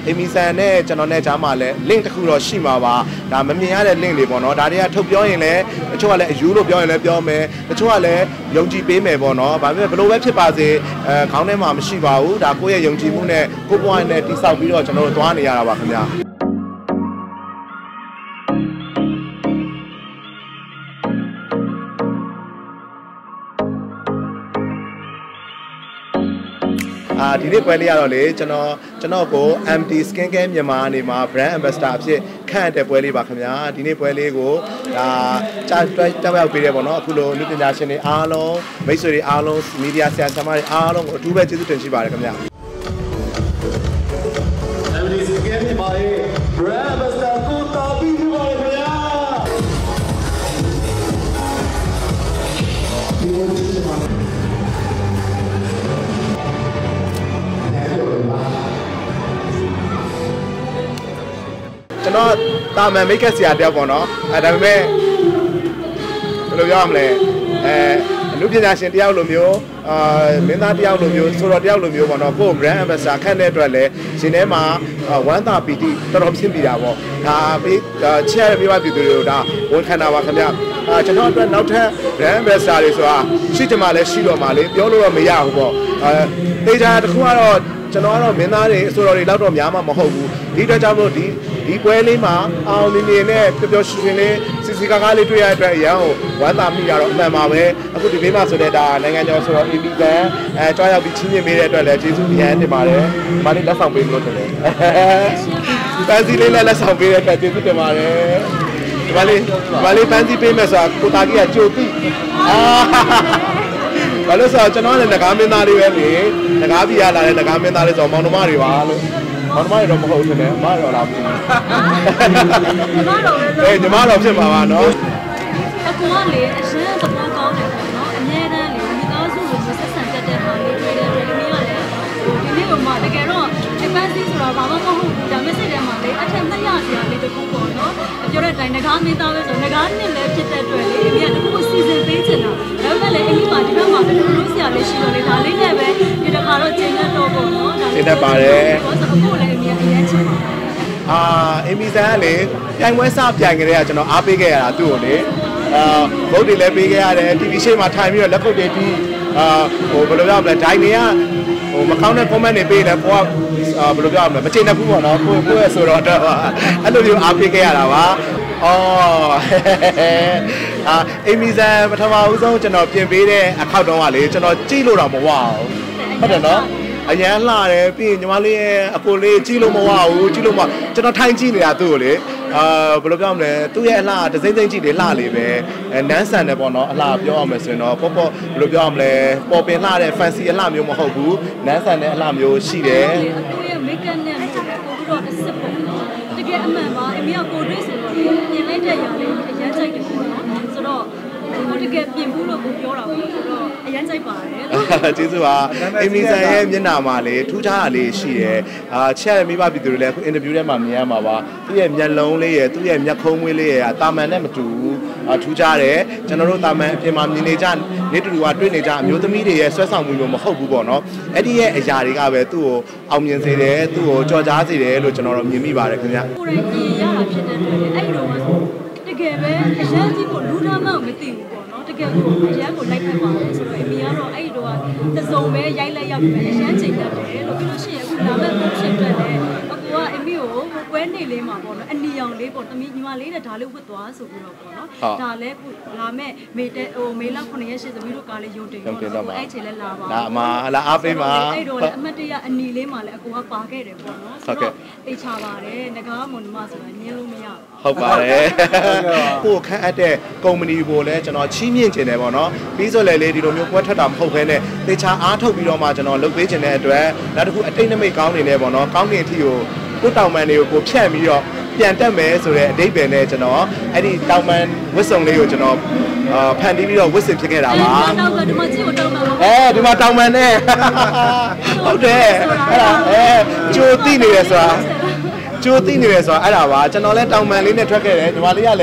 အေမီဆန်နဲ့ကျွန်တော်နဲ့ကြားမှာလည်း link တစ်ခုတော့ရှိမှာပါဒါမမြင်ရတဲ့ link တွေပေါ့နော်ဒါတွေကထုတ်ပြောရင်လည်းတချို့ကလည်းအယူလို့ပြောရင်လည်းပြောမယ်တချို့ကလည်းယုံကြည်ပေးမယ်ပေါ့နော်ဘာဖြစ်ဘလို့ပဲဖြစ်ပါစေခေါင်းထဲမှာမရှိပါဘူးဒါကိုယ့်ရဲ့ယုံကြည်မှုနဲ့ကိုယ့်ဘဝနဲ့တိဆောက်ပြီးတော့ကျွန်တော်တို့သွားနေရတာပါခင်ဗျာဒီနေ့ပွဲလေးရတော့လေကျွန်တော်ကို MT Skincare မြန်မာအနေမှာ brand ambassador အဖြစ်ခန့်အပ်တဲ့ပွဲလေးပါခင်ဗျာဒီနေ့ပွဲလေးကိုဒါကြားရောက်ပေးတယ်ပေါ့နော်အခုလိုလူပညာရှင်တွေအားလုံးမိတ်ဆွေတွေအားလုံးမီဒီယာဆရာဆရာမတွေအားလုံးကိုအထူးပဲကျေးဇူးတင်ရှိပါတယ်ခင်ဗျာ MT Skincare မြန်မာရဲ့ brand ambassador ကိုတာပြီးပြပါခင်ဗျာကျွန်တော်တာမန်မိတ်ကပ်ဆရာတယောက်ပေါ့နော်ဒါပေမဲ့ဘယ်လိုပြောရမလဲအမှုပညာရှင်တယောက်လိုမျိုးမင်းသားတယောက်လိုမျိုးဆိုတော့တယောက်လိုမျိုးပေါ့နော်ကိုယ် brand ambassador ခန့်တဲ့အတွက်လည်းရှင်ထဲမှာဝမ်းသာပီတိတော်တော်ဖြစ်မိတာပေါ့ဒါပေးချဲ့ရပြပါပြည်သူတွေကိုဒါဝန်ခံတာပါခင်ဗျကျွန်တော်အတွက်နောက်ထပ် brand ambassador တွေဆိုတာရှိကြမှာလဲရှိတော့မှာလေပြောလို့တော့မရဘူးပေါ့တေချာတစ်ခုကတော့ကျွန်တော်ကတော့မင်းသားတွေအစိုးရတွေလောက်တော့များမှမဟုတ်ဘူးဒီအတွက်ကြောင့်မို့ဒီပွဲလေးမှာအောင်နေနေနဲ့ပျော်ပျော်ရွှင်ရွှင်လေးစီစီကားကားလေးတွေ့ရတဲ့အတွက်အရန်ကိုဝမ်းသာမိရတော့အမှန်ပါပဲအခုဒီဘေးမှာဆိုတဲ့ဒါနိုင်ငံကျော်ဆိုတော့ AB ကန်ကြွားရောက်ပြီးချင်းမြင်ပေးတဲ့အတွက်လည်းကျေးဇူးအများတင်ပါတယ်ဒီမှာလေးလက်ဆောင်ပေးလို့ထင်တယ်ပန်းစီလေးလည်းလက်ဆောင်ပေးတဲ့အတွက်ကျေးဇူးတင်ပါတယ်ဒီမှာလေးပန်းစီပေးမယ်ဆိုတာကိုတာကြီးကကြိုသိဘာလို့ဆိုတော့ကျွန်တော်လည်းငကားမင်းသားလေးပဲလေငကားပြည်ရလာတဲ့ငကားမင်းသားလေးဆိုတော့မောင်နှမတွေပါလို့မောင်နှမတွေတော့မဟုတ်ဘူးနဲ့အမတော်လားမသိဘူးညီမတော်ဖြစ်ပါပါနော်အကူကလေအရှင်းသဘောကောင်းတယ်ပေါ့နော်အမြဲတမ်းလေမိသားစုကိုဆက်ဆံတတ်တဲ့ဟာလေးတွေ့တဲ့အတွက်ဒီနေ့ကလည်းဒီနေ့ကမှတကယ်တော့အပန်းစီဆိုတာဘာမှမဟုတ်ဘူးဒါမဲ့စိတ်ထဲမှာလေအထက်မှတ်ရစရာလေးတစ်ခုပေါ့နော်ပြောတဲ့အတိုင်းငကားမင်းသားပဲဆိုငကားနှစ်လည်းဖြစ်တဲ့အတွက်လေအမေကတစ်ခုကိုစီစဉ်ပေးချင်တာဒါပေမဲ့လေအမိပါဒီဘက်မှာလည်းလူစရာလေးရှိတော့လေဒါလေးနဲ့ပဲဒီတစ်ခါတော့ချိန်နဲ့တော့ပေါ့နော်ဒါလေးချိန်နဲ့ပါတယ်ဆိုတော့အခုလည်းအမေအရင်ချိန်ပါအေမီဆန်ကလေပြိုင်ပွဲစပြိုင်ကြတဲ့ကကျွန်တော်အားပေးခဲ့ရတာသူ့ကိုလေဘုတ်တွေလည်းပေးခဲ့ရတယ် TV ရှေ့မှာထိုင်ပြီးတော့လက်ခုပ်တွေတီးဘယ်လိုပြောမလဲဒိုင်တွေကမကောင်းတဲ့ comment တွေပေးတယ်ကိုကဘယ်လိုပြောမလဲမချိန်တတ်ဘူးပေါ့နော်ကိုရဲ့ဆိုတော့အဲ့လိုမျိုးအားပေးခဲ့ရတာပါအေမီဆန်ပထမဦးဆုံးကျွန်တော်ပြင်ပေးတဲ့အခောက်တုံးကလေကျွန်တော်ကြည့်လို့တော့မဝအောင်ဟုတ်တယ်နော်အရန်လှတယ်ပြီးရင်ညီမလေးရဲ့အကိုလေးကြည့်လို့မဝဘူးကြည့်လို့မကျွန်တော်ထိုင်ကြည့်နေတာသူ့ကိုလေဘယ်လိုပြောမလဲသူ့ရဲ့အလှဒစိမ့်စိမ့်ကြည့်တယ်လှလေးပဲနန်းဆန်တယ်ပေါ့နော်အလှပြောအောင်မယ်ဆိုရင်တော့ပေါ့ဘယ်လိုပြောမလဲပေါ်ပင်လှတဲ့ fancy အလှမျိုးမဟုတ်ဘူးနန်းဆန်တဲ့အလှမျိုးရှိတယ်သူ့ရဲ့ make up နဲ့ပို့ပြီးတော့တစ်စစ်ပေါ့နော်တကယ်အမှန်ပါအမေကကိုတွေ့ဆိုတော့ပြင်လိုက်တဲ့ຢာလေးအရန်ကြိုက်တယ်ပေါ့နော်ဆိုတော့ကိုတကယ်ပြင်ဘူးလို့ကိုပြောတာပေါ့ဆိုတော့အရန်ကြိုက်ပါတယ်ကျေးဇူးပါအေမီဆန်ရဲ့မျက်နှာမှာလေထူးခြားတာလေးရှိတယ်ချက်ရမိဘပြည်သူတွေလည်းအခုအင်တာဗျူးထဲမှာမြင်ရမှာပါသူ့ရဲ့မျက်လုံးလေးရယ်သူ့ရဲ့မျက်ခုံးမွေးလေးရယ်တာမန်နဲ့မတူဘူးထူးခြားတယ်ကျွန်တော်တို့တာမန်အပြင်မှာမြင်နေကြနေတူတူကတွေ့နေကြအမျိုးသမီးတွေရဲ့ဆွဲဆောင်မှုမျိုးမဟုတ်ဘူးပေါ့နော်အဲ့ဒီရဲ့အရာတွေကပဲသူ့ကိုအောင်မြင်စေတယ်သူ့ကိုကြော်ကြားစေတယ်လို့ကျွန်တော်တို့မြင်မိပါတယ်ခင်ဗျကိုယ်တိုင်ပြင်ရတာဖြစ်တဲ့အတွက်အဲ့ဒီတော့တကယ်ပဲအရန်ကြီးကိုလူနာမှမသိဘူးပေါ့နော်တကယ်ကိုအရန်ကိုလိုက်ဖက်ပါတယ်ဆိုတော့အမေကတော့အဲ့ဒီတော့တစုံပဲရိုက်လိုက်ရောက်ပြီးအရန်ချိန်ရတယ်လို့ပြီးလို့ရှိရင်အခုလာမဲ့ပုံရှင်တက်တယ်အကူကအမေကိုပွဲနေလေးမှာပေါ့နော်အနီအောင်လေးပေါ့တမီးညီမလေးနဲ့ဒါလေးဝတ်သွားဆိုပြီးတော့ပေါ့နော်ဒါလည်းအခုလာမဲ့မေလောက်9ရက်ရှိသမီးတို့ကားလေးရုံတင်တော့အဲ့ချိန်လဲလာပါလာအမလာအားပေးပါအဲ့တော့လေအမတ်တရအနီလေးမှာလည်းအကူကပါခဲ့တယ်ပေါ့နော်ဆိုတော့သိချပါတယ်ငကားမွန်မဆိုတာညင်းလို့မရဟုတ်ပါတယ်ကိုခန့်အပ်တဲ့ကုမ္ပဏီကိုလည်းကျွန်တော်ချီးမြှင့်ခြင်းတယ်ပေါ့နော်ပြီးဆိုလည်းလေဒီလိုမျိုးပွဲထွက်တာမဟုတ်ဘဲနဲ့တေချာအားထုတ်ပြီးတော့မှကျွန်တော်လုပ်ပေးခြင်းတဲ့အတွက်နောက်တစ်ခုအတိတ်နမိတ်ကောင်းနေတယ်ပေါ့နော်ကောင်းနေအထိကိုတောင်ပန်တွေကိုဖြန့်ပြီးတော့ပြန်တက်မယ်ဆိုတဲ့အဓိပ္ပာယ်နဲ့ကျွန်တော်အဲ့ဒီတောင်ပန်ဝတ်စုံလေးကိုကျွန်တော်ဖန်တီးပြီးတော့ဝတ်ဆင်ဖြစ်ခဲ့တာပါတောင်ပန်ဒီမှာကြည့်ကိုတောင်ပန်ဒီမှာတောင်ပန်နဲ့ဟုတ်တယ်အဲ့ဒါကြိုသိနေတယ်ဆိုတာအဲ့ဒါပါကျွန်တော်လည်းတောင်ပန်လေးနဲ့ထွက်ခဲ့တယ်ညီမလေးကလည်း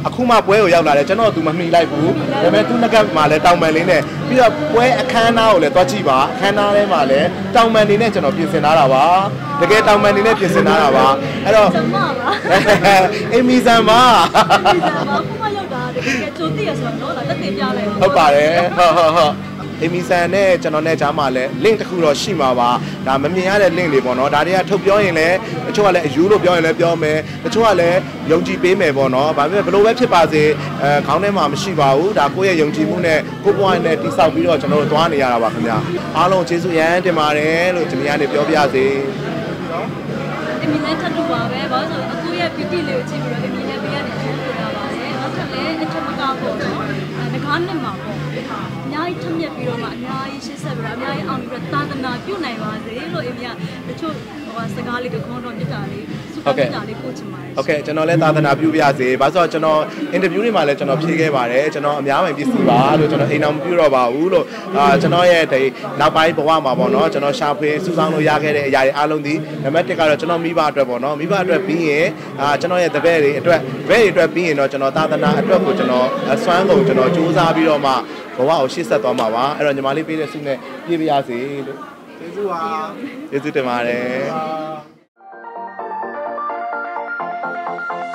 အခုမှပွဲကိုရောက်လာတယ်ကျွန်တော်သူမမှီလိုက်ဘူးဒါပေမဲ့သူငကမှာလည်းတောင်ပန်လေးနဲ့ပြီးတော့ပွဲအခမ်းအနားကိုလည်းသွားကြည့်ပါအခမ်းအနားထဲမှာလည်းတောင်ပန်နေနဲ့ကျွန်တော်ပြင်ဆင်ထားတာပါတကယ်တောင်ပန်နေနဲ့ပြင်ဆင်ထားတာပါအဲ့တော့အေမီဇန်ပါအေမီဇန်ပါခုမှရောက်တာတကယ်ကြိုသိရဆိုတော့လာတက်တင်ပြလိုက်ဟုတ်ပါတယ်ဟုတ်အေမီဆန်နဲ့ကျွန်တော်နဲ့ကြားမှာလည်း link တစ်ခုတော့ရှိမှာပါဒါမမြင်ရတဲ့ link တွေပေါ့နော်ဒါတွေကထုတ်ပြောရင်လည်းတချို့ကလည်းအယူလို့ပြောရင်လည်းပြောမယ်တချို့ကလည်းယုံကြည်ပေးမယ်ပေါ့နော်ဘာဖြစ်ဘလို့ပဲဖြစ်ပါစေခေါင်းထဲမှာမရှိပါဘူးဒါကိုယ့်ရဲ့ယုံကြည်မှုနဲ့ကိုယ့်ဘဝနဲ့တိဆောက်ပြီးတော့ကျွန်တော်တို့သွားနေရတာပါခင်ဗျာအားလုံးကျေးဇူးရမ်းတင်ပါတယ်လို့ဒီနေ့ကနေပြောပြစေအေမီလည်းထပ်တူပါပဲဘာလို့ဆိုအခုရဲ့ beauty လေးကိုကြည့်ပြီးတော့အေမီလည်းပေးရတယ်ကျေးဇူးတင်ပါတယ်နောက်ထပ်လည်းအထက်မကပေါ့နော်ငကားနဲ့မှာပေါ့အများကြီးထက်မြက်ပြီးတော့မှအများကြီးရှင်းဆက်ပြီးတော့အများကြီးအောင်ပြီးတော့သာသနာပြုနိုင်ပါစေလို့အေမီကတချို့စကားလေးတွေခေါင်းတော်မြတ်တာလေးစုပေါင်းမြတ်တာလေးပို့ချင်ပါတယ်ဟုတ်ကဲ့ကျွန်တော်လည်းသာသနာပြုပြစေဘာလို့ဆိုတော့ကျွန်တော်အင်တာဗျူးတွေမှာလည်းကျွန်တော်ဖြေခဲ့ပါတယ်ကျွန်တော်အများပိုင်းပစ္စည်းပါလို့ကျွန်တော်အိမ်အောင်မပြုတော့ပါဘူးလို့ကျွန်တော်ရဲ့ဒီနောက်ပိုင်းဘဝမှာပေါ့နော်ကျွန်တော်ရှာဖွေစုဆောင်းလို့ရခဲ့တဲ့အရာတွေအားလုံးဒီနံပါတ်1ကတော့ကျွန်တော်မိဘအတွက်ပေါ့နော်မိဘအတွက်ပြီးရင်ကျွန်တော်ရဲ့တပည့်တွေအတွက်တပည့်တွေအတွက်ပြီးရင်တော့ကျွန်တော်သာသနာအတွက်ကိုကျွန်တော်အစွမ်းကုန်ကျွန်တော်စူးစမ်းပြီးတော့မှဘဝကိုရှေ့ဆက်သွားမှာပါအဲ့တော့ညီမလေးပေးတဲ့ဆုနဲ့ပြည့်ပြရစေလို့ကျေးဇူးပါကျေးဇူးတင်ပါတယ်